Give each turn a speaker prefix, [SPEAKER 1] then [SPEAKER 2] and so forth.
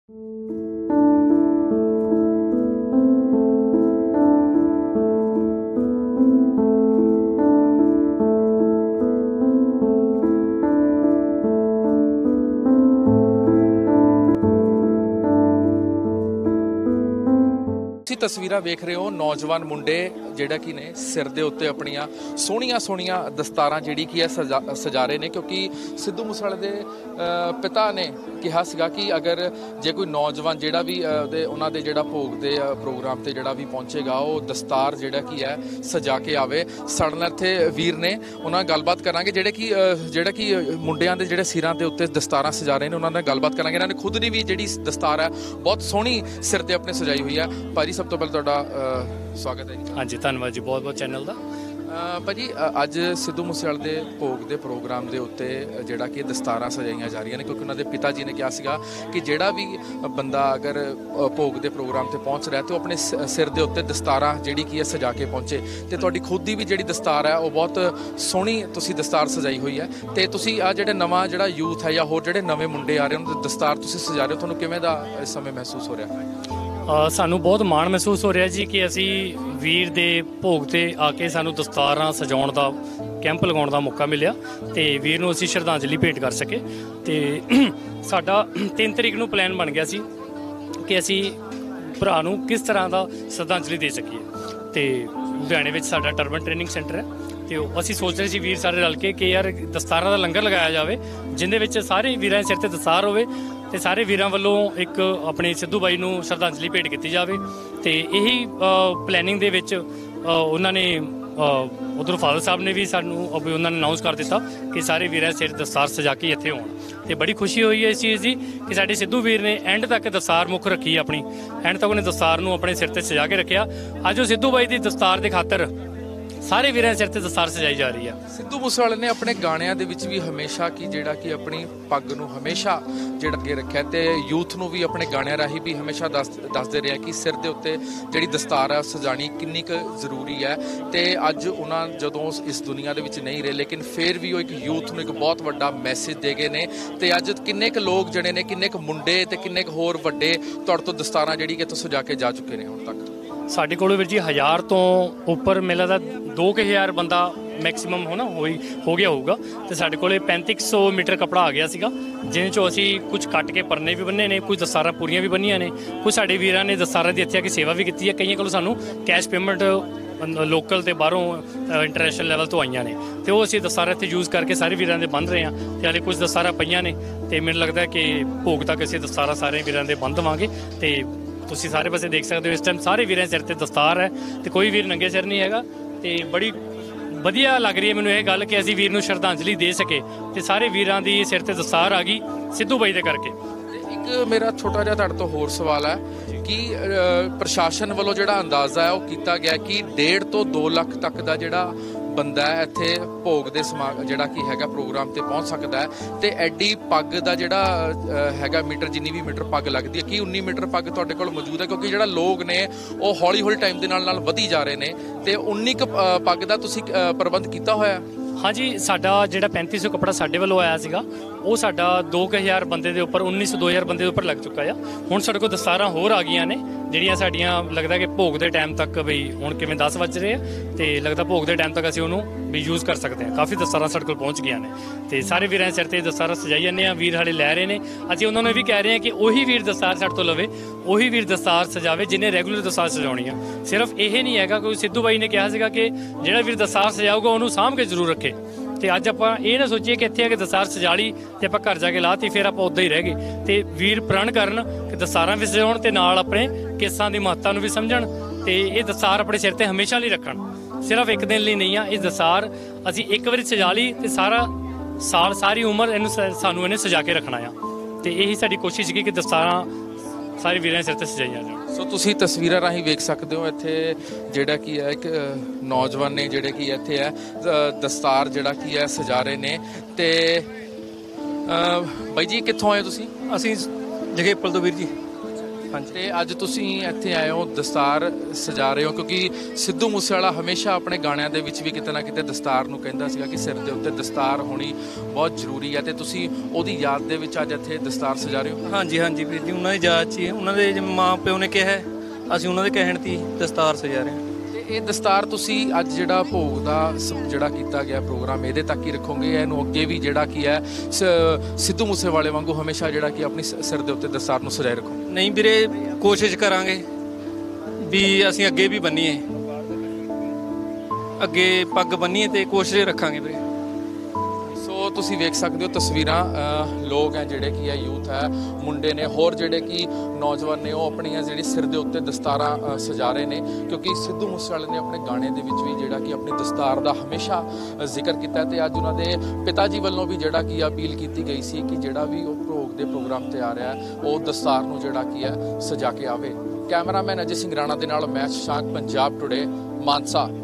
[SPEAKER 1] तस्वीरां वेख रहे हो नौजवान मुंडे जिहड़ा कि ने सिर दे उत्ते अपनियां सोहणियां सोहणियां दस्तारां जिहड़ी कि सजा रहे ने, क्योंकि सिद्धू मूसेवाले दे पिता ने कहा सीगा कि अगर जे कोई नौजवान जिहड़ा भी उन्हां दे जिहड़ा भोग दे प्रोग्राम ते जिहड़ा भी पहुंचेगा वो दस्तार जिहड़ा कि है सजा के आवे। साडे नाल इत्थे वीर ने, उन्हां नाल गलबात करांगे जिहड़ा कि मुंडियां दे जिहड़े सिरां दे उत्ते दस्तारां सजा रहे ने, उन्हां नाल गलबात करांगे। इन्हां ने खुद ने भी जिहड़ी दस्तार है बहुत सोहणी सिर ते अपने सजाई हुई है। भाजी सब तो पहले तुहाडा स्वागत है जी।
[SPEAKER 2] हाँ जी, धन्यवाद जी बहुत बहुत चैनल का।
[SPEAKER 1] भाजी अज सिद्धू मूसेवाले दे भोग दे प्रोग्राम दे उत्ते जिहड़ा कि दस्तारां सजाईयां जा रही ने, क्योंकि उन्होंने पिता जी ने कहा सीगा कि जिहड़ा भी बंदा अगर भोग दे प्रोग्राम ते पहुंच रहा है तो अपने सिर दे उत्ते दस्तारां जिहड़ी कि सजा के पहुंचे। ते तुहाडी खुद दी भी जिहड़ी दस्तार है वो बहुत सोहणी तुसीं दस्तार सजाई हुई है। ते तुसीं आ जिहड़ा नवां जिहड़ा यूथ है या होर जिहड़े नवें मुंडे आ रहे उन्हां दी दस्तार तुसीं सजा रहे हो, तुहानूं किवें दा इस समय महसूस हो रहा है?
[SPEAKER 2] ਸਾਨੂੰ ਬਹੁਤ ਮਾਣ ਮਹਿਸੂਸ ਹੋ ਰਿਹਾ ਜੀ ਕਿ ਅਸੀਂ ਵੀਰ ਦੇ ਭੋਗ ਤੇ ਆ ਕੇ ਸਾਨੂੰ ਦਸਤਾਰਾਂ ਸਜਾਉਣ ਦਾ ਕੈਂਪ ਲਗਾਉਣ ਦਾ ਮੌਕਾ ਮਿਲਿਆ ਤੇ ਵੀਰ ਨੂੰ ਅਸੀਂ ਸ਼ਰਧਾਂਜਲੀ ਭੇਟ ਕਰ ਸਕੇ। ਤੇ ਸਾਡਾ 3 ਤਰੀਕ ਨੂੰ ਪਲਾਨ ਬਣ ਗਿਆ ਸੀ ਕਿ ਅਸੀਂ ਭਰਾ ਨੂੰ ਕਿਸ ਤਰ੍ਹਾਂ ਦਾ ਸ਼ਰਧਾਂਜਲੀ ਦੇ ਸਕੀਏ। ਤੇ ਲੁਧਿਆਣੇ ਵਿੱਚ ਸਾਡਾ ਟਰਬਨ ਟ੍ਰੇਨਿੰਗ ਸੈਂਟਰ ਹੈ ਤੇ ਅਸੀਂ ਸੋਚ ਰਹੇ ਸੀ ਵੀਰ ਸਾਰੇ ਰਲ ਕੇ ਕਿ ਯਾਰ ਦਸਤਾਰਾਂ ਦਾ ਲੰਗਰ ਲਗਾਇਆ ਜਾਵੇ, ਜਿਹਦੇ ਵਿੱਚ ਸਾਰੇ ਵੀਰਾਂ ਦੇ ਸਿਰ ਤੇ ਦਸਤਾਰ ਹੋਵੇ ਤੇ ਸਾਰੇ ਵੀਰਾਂ ਵੱਲੋਂ ਇੱਕ ਆਪਣੇ ਸਿੱਧੂ ਬਾਈ ਨੂੰ ਸ਼ਰਧਾਂਜਲੀ ਭੇਟ ਕੀਤੀ ਜਾਵੇ। ਤੇ ਇਹੀ ਪਲੈਨਿੰਗ ਦੇ ਵਿੱਚ ਉਹਨਾਂ ਨੇ ਉਧਰੋਂ ਫਾਦਰ ਸਾਹਿਬ ਨੇ ਵੀ ਸਾਨੂੰ ਉਹਨਾਂ ਨੇ ਅਨਾਊਂਸ ਕਰ ਦਿੱਤਾ ਕਿ ਸਾਰੇ ਵੀਰਾਂ ਦੇ ਸਿਰ ਦਸਤਾਰ ਸਜਾ ਕੇ ਇੱਥੇ ਆਉਣ। ਤੇ ਬੜੀ ਖੁਸ਼ੀ ਹੋਈ ਹੈ ਇਸ ਚੀਜ਼ ਦੀ ਕਿ ਸਾਡੇ ਸਿੱਧੂ ਵੀਰ ਨੇ ਐਂਡ ਤੱਕ ਦਸਤਾਰ ਮੁੱਖ ਰੱਖੀ, ਆਪਣੀ ਐਂਡ ਤੱਕ ਉਹਨੇ ਦਸਤਾਰ ਨੂੰ ਆਪਣੇ ਸਿਰ ਤੇ ਸਜਾ ਕੇ ਰੱਖਿਆ। ਅੱਜ ਉਹ ਸਿੱਧੂ ਬਾਈ ਦੀ ਦਸਤਾਰ ਦੇ ਖਾਤਰ ਸਾਰੇ ਵੀਰਾਂ ਦੇ ਸਿਰ ਤੇ ਦਸਤਾਰ ਸਜਾਈ ਜਾ ਰਹੀ ਆ।
[SPEAKER 1] ਸਿੱਧੂ ਮੂਸੇਵਾਲੇ ਨੇ ਆਪਣੇ ਗਾਣਿਆਂ ਦੇ ਵਿੱਚ ਵੀ ਹਮੇਸ਼ਾ ਕਿ ਜਿਹੜਾ ਕਿ ਆਪਣੀ ਪੱਗ ਨੂੰ ਹਮੇਸ਼ਾ ਜਿਹੜਾ ਅੱਗੇ ਰੱਖਿਆ ਤੇ ਯੂਥ ਨੂੰ ਵੀ ਆਪਣੇ ਗਾਣਿਆਂ ਰਾਹੀਂ ਵੀ ਹਮੇਸ਼ਾ ਦੱਸਦੇ ਰਿਹਾ ਕਿ ਸਿਰ ਦੇ ਉੱਤੇ ਜਿਹੜੀ ਦਸਤਾਰ ਹੈ ਸਜਾਣੀ ਕਿੰਨੀ ਕੁ ਜ਼ਰੂਰੀ ਹੈ। ਤੇ ਅੱਜ ਉਹਨਾਂ ਜਦੋਂ ਇਸ ਦੁਨੀਆ ਦੇ ਵਿੱਚ ਨਹੀਂ ਰਹੇ ਲੇਕਿਨ ਫਿਰ ਵੀ ਉਹ ਇੱਕ ਯੂਥ ਨੂੰ ਇੱਕ ਬਹੁਤ ਵੱਡਾ ਮੈਸੇਜ ਦੇ ਗਏ ਨੇ। ਤੇ ਅੱਜ ਕਿੰਨੇ ਕੁ ਲੋਕ ਜਿਹੜੇ ਨੇ, ਕਿੰਨੇ ਕੁ ਮੁੰਡੇ ਤੇ ਕਿੰਨੇ ਕੁ ਹੋਰ ਵੱਡੇ ਤੁਹਾਡੇ ਤੋਂ ਦਸਤਾਰਾਂ ਜਿਹੜੀ ਕਿ ਇੱਥੋਂ ਸਜਾ ਕੇ ਜਾ ਚੁੱਕੇ ਨੇ ਹੁਣ ਤੱਕ?
[SPEAKER 2] ਸਾਡੇ ਕੋਲ ਵੀਰ ਜੀ 1000 ਤੋਂ ਉੱਪਰ ਮੇਲਾ ਦਾ 2000 ਬੰਦਾ ਮੈਕਸੀਮਮ ਹੋ ਗਿਆ ਹੋਊਗਾ। ਤੇ ਸਾਡੇ ਕੋਲੇ 3500 ਮੀਟਰ ਕੱਪੜਾ ਆ ਗਿਆ ਸੀਗਾ, ਜਿਹਦੇ ਚੋਂ ਅਸੀਂ ਕੁਝ ਕੱਟ ਕੇ ਪਰਨੇ ਵੀ ਬੰਨੇ ਨੇ, ਕੁਝ ਦਸਤਾਰਾਂ ਪੂਰੀਆਂ ਵੀ ਬੰਨੀਆਂ ਨੇ, ਕੁਝ ਸਾਡੇ ਵੀਰਾਂ ਨੇ ਦਸਤਾਰਾਂ ਦੀ ਇੱਥੇ ਆ ਕੇ ਸੇਵਾ ਵੀ ਕੀਤੀ ਹੈ। ਕਈਆਂ ਕੋਲੋਂ ਸਾਨੂੰ ਕੈਸ਼ ਪੇਮੈਂਟ ਲੋਕਲ ਤੇ ਬਾਹਰੋਂ ਇੰਟਰਨੈਸ਼ਨਲ ਲੈਵਲ ਤੋਂ ਆਈਆਂ ਨੇ ਤੇ ਉਹ ਅਸੀਂ ਦਸਤਾਰਾਂ ਇੱਥੇ ਯੂਜ਼ ਕਰਕੇ ਸਾਰੇ ਵੀਰਾਂ ਦੇ ਬੰਨ੍ਹ ਰਹੇ ਹਾਂ। ਤੇ ਹਾਲੇ ਕੁਝ ਦਸਤਾਰਾਂ ਪਈਆਂ ਨੇ ਤੇ ਮੈਨੂੰ ਲੱਗਦਾ ਕਿ ਭੋਗ ਤੱਕ ਅਸੀਂ ਦਸਤਾਰਾਂ ਸਾਰੇ ਵੀਰਾਂ ਦੇ ਬੰਨ੍ਹ ਦੇਵਾਂਗੇ। ਤੇ ਤੁਸੀਂ ਸਾਰੇ ਪਾਸੇ ਦੇਖ ਸਕਦੇ ਹੋ ਇਸ ਟਾਈਮ ਸਾਰੇ ਵੀਰਾਂ ਦੇ ਸਿਰ ਤੇ ਦਸਤਾਰ ਹੈ ਤੇ ਕੋਈ ਵੀਰ ਨੰਗੇ ਸਿਰ ਨਹੀਂ ਹੈਗਾ। ਤੇ ਬੜੀ ਵਧੀਆ ਲੱਗ ਰਹੀ ਹੈ ਮੈਨੂੰ ਇਹ ਗੱਲ ਕਿ ਅਸੀਂ ਵੀਰ ਨੂੰ ਸ਼ਰਧਾਂਜਲੀ ਦੇ ਸਕੇ ਤੇ ਸਾਰੇ ਵੀਰਾਂ ਦੀ ਸਿਰ ਤੇ ਦਸਤਾਰ ਆ ਗਈ ਸਿੱਧੂ ਬਾਈ ਦੇ ਕਰਕੇ।
[SPEAKER 1] ਇੱਕ ਮੇਰਾ ਛੋਟਾ ਜਿਹਾ ਤੁਹਾਡੇ ਤੋਂ ਹੋਰ ਸਵਾਲ ਹੈ ਕਿ ਪ੍ਰਸ਼ਾਸਨ ਵੱਲੋਂ ਜਿਹੜਾ ਅੰਦਾਜ਼ਾ ਹੈ ਉਹ ਕੀਤਾ ਗਿਆ ਕਿ 1.5 ਤੋਂ 2 ਲੱਖ ਤੱਕ ਦਾ ਜਿਹੜਾ ਬੰਦਾ ਇੱਥੇ ਭੋਗ ਦੇ ਜਿਹੜਾ ਕਿ ਹੈਗਾ ਪ੍ਰੋਗਰਾਮ ਤੇ ਪਹੁੰਚ ਸਕਦਾ ਹੈ। ਤੇ ਐਡੀ ਪੱਗ ਦਾ ਜਿਹੜਾ ਹੈਗਾ ਮੀਟਰ, ਜਿੰਨੀ ਵੀ ਮੀਟਰ ਪੱਗ ਲੱਗਦੀ ਹੈ, ਕੀ 19 ਮੀਟਰ ਪੱਗ ਤੁਹਾਡੇ ਕੋਲ ਮੌਜੂਦ ਹੈ? ਕਿਉਂਕਿ ਜਿਹੜਾ ਲੋਕ ਨੇ ਉਹ ਹੌਲੀ ਹੌਲੀ ਟਾਈਮ ਦੇ ਨਾਲ ਵਧੀ ਜਾ ਰਹੇ ਨੇ ਤੇ 19 ਕੁ ਪੱਗ ਦਾ ਤੁਸੀਂ ਪ੍ਰਬੰਧ ਕੀਤਾ ਹੋਇਆ?
[SPEAKER 2] ਹਾਂਜੀ, ਸਾਡਾ ਜਿਹੜਾ 3500 ਕੱਪੜਾ ਸਾਡੇ ਵੱਲੋਂ ਆਇਆ ਸੀਗਾ ਉਹ ਸਾਡਾ 2000 ਬੰਦੇ ਦੇ ਉੱਪਰ 1900-2000 ਬੰਦੇ ਦੇ ਉੱਪਰ ਲੱਗ ਚੁੱਕਾ ਆ। ਹੁਣ ਸਾਡੇ ਕੋਲ ਦਸਤਾਰਾਂ ਹੋਰ ਆ ਗਈਆਂ ਨੇ ਜਿਹੜੀਆਂ ਸਾਡੀਆਂ ਲੱਗਦਾ ਕਿ ਭੋਗ ਦੇ ਟਾਈਮ ਤੱਕ ਬਈ ਹੁਣ ਕਿਵੇਂ 10 ਵੱਜ ਰਹੇ ਆ ਤੇ ਲੱਗਦਾ ਭੋਗ ਦੇ ਟਾਈਮ ਤੱਕ ਅਸੀਂ ਉਹਨੂੰ ਵੀ ਯੂਜ਼ ਕਰ ਸਕਦੇ ਹਾਂ। ਕਾਫੀ ਦਸਤਾਰਾਂ ਸਾਡੇ ਕੋਲ ਪਹੁੰਚ ਗਈਆਂ ਨੇ ਤੇ ਸਾਰੇ ਵੀਰਾਂ ਦੇ ਸਿਰ ਤੇ ਦਸਤਾਰਾਂ ਸਜਾਈ ਜਾਂਦੇ ਆ। ਵੀਰ ਹਾਲੇ ਲੈ ਰਹੇ ਨੇ, ਅਸੀਂ ਉਹਨਾਂ ਨੂੰ ਇਹ ਵੀ ਕਹਿ ਰਹੇ ਹਾਂ ਕਿ ਉਹੀ ਵੀਰ ਦਸਤਾਰ ਸਾਡੇ ਤੋਂ ਲਵੇ, ਉਹੀ ਵੀਰ ਦਸਤਾਰ ਸਜਾਵੇ ਜਿਹਨੇ ਰੈਗੂਲਰ ਦਸਤਾਰ ਸਜਾਉਣੀ ਆ। ਸਿਰਫ ਇਹ ਨਹੀਂ ਹੈਗਾ ਕੋਈ ਸਿੱਧੂ ਬਾਈ ਨੇ ਕਿਹਾ ਸੀਗਾ ਕਿ ਜਿਹੜਾ ਵੀਰ ਦਸਤਾਰ ਸਜਾਊਗਾ ਉਹਨੂੰ ਸਾਂਭ ਕੇ ਜ਼ਰੂਰ ਰੱਖੇ। ਤੇ ਅੱਜ ਆਪਾਂ ਇਹ ਨਾ ਸੋਚੀਏ ਕਿ ਇੱਥੇ ਆ ਕੇ ਦਸਤਾਰ ਸਜਾ ਲਈ ਤੇ ਆਪਾਂ ਘਰ ਜਾ ਕੇ ਲਾਤੀ ਫਿਰ ਆਪਾਂ ਉੱਦਾਂ ਹੀ ਰਹਿ ਗਏ। ਤੇ ਵੀਰ ਪ੍ਰਣ ਕਰਨ ਕਿ ਦਸਤਾਰਾਂ ਵੀ ਸਜਾਉਣ ਤੇ ਨਾਲ ਆਪਣੇ ਕੇਸਾਂ ਦੀ ਮਹੱਤਤਾ ਨੂੰ ਵੀ ਸਮਝਣ ਤੇ ਇਹ ਦਸਤਾਰ ਆਪਣੇ ਸਿਰ ਤੇ ਹਮੇਸ਼ਾ ਲਈ ਰੱਖਣ। ਸਿਰਫ ਇੱਕ ਦਿਨ ਲਈ ਨਹੀਂ ਆ, ਇਹ ਦਸਤਾਰ ਅਸੀਂ ਇੱਕ ਵਾਰੀ ਸਜਾ ਲਈ ਤੇ ਸਾਰਾ ਸਾਲ ਸਾਰੀ ਉਮਰ ਸਾਨੂੰ ਇਹਨੇ ਸਜਾ ਕੇ ਰੱਖਣਾ ਆ। ਤੇ ਇਹੀ ਸਾਡੀ ਕੋਸ਼ਿਸ਼ ਸੀਗੀ ਕਿ ਦਸਤਾਰਾਂ ਸਾਰੇ ਵੀਰਾਂ ਦੇ ਸਿਰ ਤੇ ਸਜਾਈਆਂ ਜਾਣ।
[SPEAKER 1] ਸੋ ਤੁਸੀਂ ਤਸਵੀਰਾਂ ਰਾਹੀਂ ਵੇਖ ਸਕਦੇ ਹੋ ਇੱਥੇ ਜਿਹੜਾ ਕੀ ਹੈ ਇੱਕ ਨੌਜਵਾਨ ਨੇ ਜਿਹੜੇ ਕਿ ਇੱਥੇ ਹੈ ਦਸਤਾਰ ਜਿਹੜਾ ਕੀ ਹੈ ਸਜਾ ਰਹੇ ਨੇ। ਤੇ ਬਾਈ ਜੀ ਕਿੱਥੋਂ ਆਏ ਤੁਸੀਂ?
[SPEAKER 3] ਅਸੀਂ ਜਗੇਪਲ ਤੋਂ ਵੀਰ ਜੀ। ਹਾਂਜੀ।
[SPEAKER 1] ਤੇ ਅੱਜ ਤੁਸੀਂ ਇੱਥੇ ਆਏ ਹੋ ਦਸਤਾਰ ਸਜਾ ਰਹੇ ਹੋ ਕਿਉਂਕਿ ਸਿੱਧੂ ਮੂਸੇਵਾਲਾ ਹਮੇਸ਼ਾ ਆਪਣੇ ਗਾਣਿਆਂ ਦੇ ਵਿੱਚ ਵੀ ਕਿਤੇ ਨਾ ਕਿਤੇ ਦਸਤਾਰ ਨੂੰ ਕਹਿੰਦਾ ਸੀਗਾ ਕਿ ਸਿਰ ਦੇ ਉੱਤੇ ਦਸਤਾਰ ਹੋਣੀ ਬਹੁਤ ਜ਼ਰੂਰੀ ਹੈ ਤੇ ਤੁਸੀਂ ਉਹਦੀ ਯਾਦ ਦੇ ਵਿੱਚ ਅੱਜ ਇੱਥੇ ਦਸਤਾਰ ਸਜਾ ਰਹੇ ਹੋ।
[SPEAKER 3] ਹਾਂਜੀ ਹਾਂਜੀ ਵੀਰ ਜੀ, ਉਹਨਾਂ ਦੀ ਯਾਦ 'ਚ ਹੀ ਉਹਨਾਂ ਦੇ ਮਾਂ ਪਿਓ ਨੇ ਕਿਹਾ, ਅਸੀਂ ਉਹਨਾਂ ਦੇ ਕਹਿਣ 'ਤੇ ਦਸਤਾਰ ਸਜਾ ਰਹੇ ਹਾਂ।
[SPEAKER 1] ਤੇ ਇਹ ਦਸਤਾਰ ਤੁਸੀਂ ਅੱਜ ਜਿਹੜਾ ਭੋਗ ਦਾ ਜਿਹੜਾ ਕੀਤਾ ਗਿਆ ਪ੍ਰੋਗਰਾਮ ਇਹਦੇ ਤੱਕ ਹੀ ਰੱਖੋਗੇ, ਇਹਨੂੰ ਅੱਗੇ ਵੀ ਜਿਹੜਾ ਕੀ ਹੈ ਸਿੱਧੂ ਮੂਸੇਵਾਲੇ ਵਾਂਗੂ ਹਮੇਸ਼ਾ ਜਿਹੜਾ ਕਿ ਆਪਣੀ ਸਿਰ ਦੇ ਉੱਤੇ ਦਸਤਾਰ ਨੂੰ ਸਜਾਏ ਰੱਖੋ? ਨਹੀਂ
[SPEAKER 3] ਵੀਰੇ, ਕੋਸ਼ਿਸ਼ ਕਰਾਂਗੇ ਵੀ ਅਸੀਂ ਅੱਗੇ ਵੀ ਬੰਨੀਏ, ਅੱਗੇ ਪੱਗ ਬੰਨੀਏ ਤੇ ਕੋਸ਼ਿਸ਼ ਰੱਖਾਂਗੇ ਵੀਰੇ।
[SPEAKER 1] ਸੋ ਤੁਸੀਂ ਵੇਖ ਸਕਦੇ ਹੋ ਤਸਵੀਰਾਂ, ਲੋਕ ਹੈ ਜਿਹੜੇ ਕੀ ਹੈ ਯੂਥ ਹੈ, ਮੁੰਡੇ ਨੇ, ਹੋਰ ਜਿਹੜੇ ਕਿ ਨੌਜਵਾਨ ਨੇ, ਉਹ ਆਪਣੀਆਂ ਜਿਹੜੀ ਸਿਰ ਦੇ ਉੱਤੇ ਦਸਤਾਰਾਂ ਸਜਾ ਰਹੇ ਨੇ ਕਿਉਂਕਿ ਸਿੱਧੂ ਮੂਸੇਵਾਲੇ ਨੇ ਆਪਣੇ ਗਾਣੇ ਦੇ ਵਿੱਚ ਵੀ ਜਿਹੜਾ ਕਿ ਆਪਣੀ ਦਸਤਾਰ ਦਾ ਹਮੇਸ਼ਾ ਜ਼ਿਕਰ ਕੀਤਾ ਤੇ ਅੱਜ ਉਹਨਾਂ ਦੇ ਪਿਤਾ ਜੀ ਵੱਲੋਂ ਵੀ ਜਿਹੜਾ ਕਿ ਅਪੀਲ ਕੀਤੀ ਗਈ ਸੀ ਕਿ ਜਿਹੜਾ ਵੀ ਉਹ ਭੋਗ ਦੇ ਪ੍ਰੋਗਰਾਮ ਤੇ ਆ ਰਿਹਾ ਉਹ ਦਸਤਾਰ ਨੂੰ ਜਿਹੜਾ ਕੀ ਹੈ ਸਜਾ ਕੇ ਆਵੇ। ਕੈਮਰਾਮੈਨ ਅਜੇ ਸਿੰਘ ਰਾਣਾ ਦੇ ਨਾਲ ਮੈਂ ਸ਼ਸ਼ਾਂਕ, ਪੰਜਾਬ ਟੁਡੇ, ਮਾਨਸਾ।